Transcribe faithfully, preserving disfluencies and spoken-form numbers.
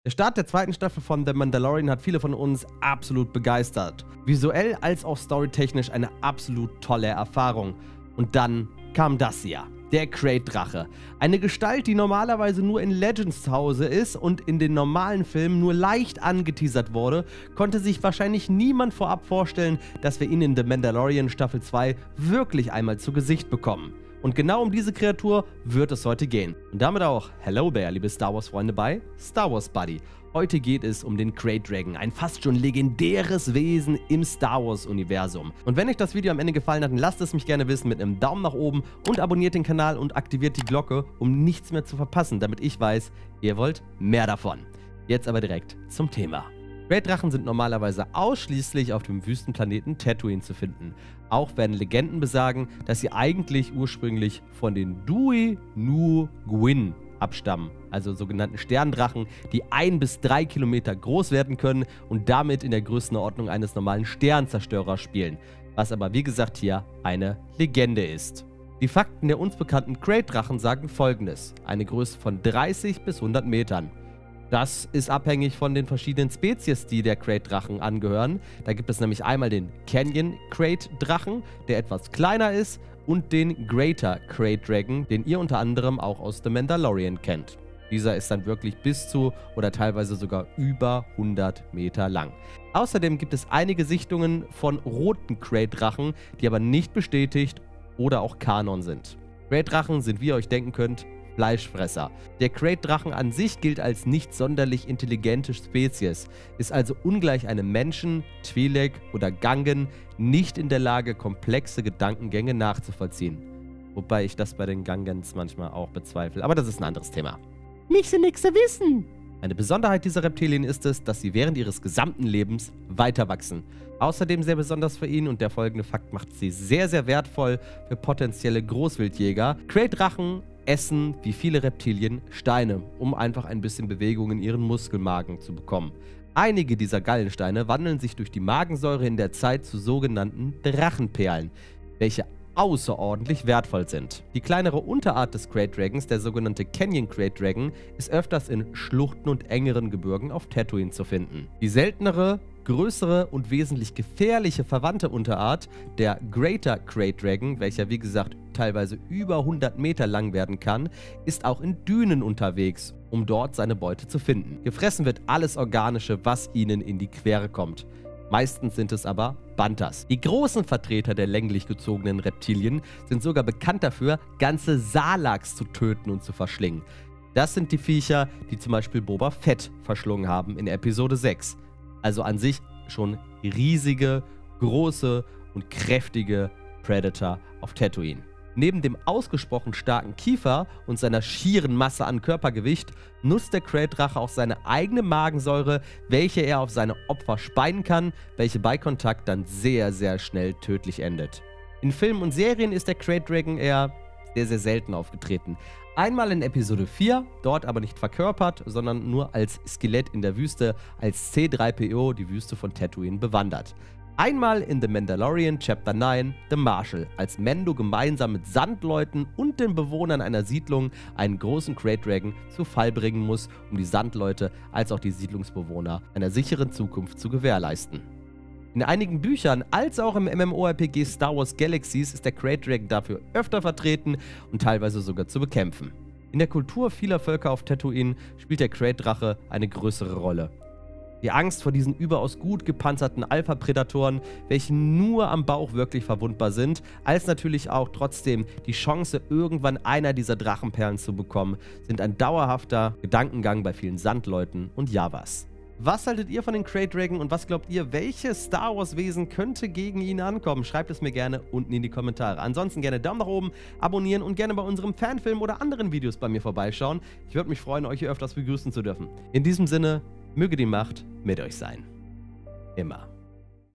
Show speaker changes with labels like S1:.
S1: Der Start der zweiten Staffel von The Mandalorian hat viele von uns absolut begeistert. Visuell als auch storytechnisch eine absolut tolle Erfahrung. Und dann kam das hier. Der Krayt-Drache. Eine Gestalt, die normalerweise nur in Legends zu Hause ist und in den normalen Filmen nur leicht angeteasert wurde, konnte sich wahrscheinlich niemand vorab vorstellen, dass wir ihn in The Mandalorian Staffel zwei wirklich einmal zu Gesicht bekommen. Und genau um diese Kreatur wird es heute gehen. Und damit auch Hello there, liebe Star Wars Freunde bei Star Wars Buddy. Heute geht es um den Krayt Dragon, ein fast schon legendäres Wesen im Star Wars Universum. Und wenn euch das Video am Ende gefallen hat, dann lasst es mich gerne wissen mit einem Daumen nach oben und abonniert den Kanal und aktiviert die Glocke, um nichts mehr zu verpassen, damit ich weiß, ihr wollt mehr davon. Jetzt aber direkt zum Thema. Krayt-Drachen sind normalerweise ausschließlich auf dem Wüstenplaneten Tatooine zu finden. Auch werden Legenden besagen, dass sie eigentlich ursprünglich von den Dui Nu Gwyn abstammen, also sogenannten Sterndrachen, die ein bis drei Kilometer groß werden können und damit in der Größenordnung eines normalen Sternzerstörers spielen, was aber wie gesagt hier eine Legende ist. Die Fakten der uns bekannten Krayt-Drachen sagen Folgendes: eine Größe von dreißig bis hundert Metern. Das ist abhängig von den verschiedenen Spezies, die der Krayt-Drachen angehören. Da gibt es nämlich einmal den Canyon Krayt-Drachen, der etwas kleiner ist, und den Greater Krayt Dragon, den ihr unter anderem auch aus The Mandalorian kennt. Dieser ist dann wirklich bis zu oder teilweise sogar über hundert Meter lang. Außerdem gibt es einige Sichtungen von roten Krayt-Drachen, die aber nicht bestätigt oder auch Kanon sind. Krayt-Drachen sind, wie ihr euch denken könnt, Fleischfresser. Der Krayt-Drachen an sich gilt als nicht sonderlich intelligente Spezies, ist also ungleich einem Menschen, Twi'lek oder Gangen nicht in der Lage, komplexe Gedankengänge nachzuvollziehen. Wobei ich das bei den Gangens manchmal auch bezweifle, aber das ist ein anderes Thema.
S2: Nicht so nix zu wissen.
S1: Eine Besonderheit dieser Reptilien ist es, dass sie während ihres gesamten Lebens weiter wachsen. Außerdem sehr besonders für ihn, und der folgende Fakt macht sie sehr, sehr wertvoll für potenzielle Großwildjäger: Krayt-Drachen essen, wie viele Reptilien, Steine, um einfach ein bisschen Bewegung in ihren Muskelmagen zu bekommen. Einige dieser Gallensteine wandeln sich durch die Magensäure in der Zeit zu sogenannten Drachenperlen, welche außerordentlich wertvoll sind. Die kleinere Unterart des Krayt Dragons, der sogenannte Canyon Krayt Dragon, ist öfters in Schluchten und engeren Gebirgen auf Tatooine zu finden. Die seltenere, größere und wesentlich gefährliche verwandte Unterart, der Greater Krayt Dragon, welcher wie gesagt teilweise über hundert Meter lang werden kann, ist auch in Dünen unterwegs, um dort seine Beute zu finden. Gefressen wird alles Organische, was ihnen in die Quere kommt. Meistens sind es aber Bantas. Die großen Vertreter der länglich gezogenen Reptilien sind sogar bekannt dafür, ganze Salaks zu töten und zu verschlingen. Das sind die Viecher, die zum Beispiel Boba Fett verschlungen haben in Episode sechs. Also an sich schon riesige, große und kräftige Predator auf Tatooine. Neben dem ausgesprochen starken Kiefer und seiner schieren Masse an Körpergewicht nutzt der Krayt-Drache auch seine eigene Magensäure, welche er auf seine Opfer speien kann, welche bei Kontakt dann sehr, sehr schnell tödlich endet. In Filmen und Serien ist der Krayt Dragon eher sehr, sehr selten aufgetreten. Einmal in Episode vier, dort aber nicht verkörpert, sondern nur als Skelett in der Wüste, als C drei P O die Wüste von Tatooine bewandert. Einmal in The Mandalorian Chapter neun, The Marshal, als Mando gemeinsam mit Sandleuten und den Bewohnern einer Siedlung einen großen Krayt Dragon zu Fall bringen muss, um die Sandleute als auch die Siedlungsbewohner einer sicheren Zukunft zu gewährleisten. In einigen Büchern als auch im MMORPG Star Wars Galaxies ist der Krayt Dragon dafür öfter vertreten und teilweise sogar zu bekämpfen. In der Kultur vieler Völker auf Tatooine spielt der Krayt-Drache eine größere Rolle. Die Angst vor diesen überaus gut gepanzerten Alpha-Prädatoren, welche nur am Bauch wirklich verwundbar sind, als natürlich auch trotzdem die Chance, irgendwann einer dieser Drachenperlen zu bekommen, sind ein dauerhafter Gedankengang bei vielen Sandleuten und Javas. Was haltet ihr von den Krayt Dragon und was glaubt ihr, welches Star Wars Wesen könnte gegen ihn ankommen? Schreibt es mir gerne unten in die Kommentare. Ansonsten gerne Daumen nach oben, abonnieren und gerne bei unserem Fanfilm oder anderen Videos bei mir vorbeischauen. Ich würde mich freuen, euch hier öfters begrüßen zu dürfen. In diesem Sinne, möge die Macht mit euch sein. Immer.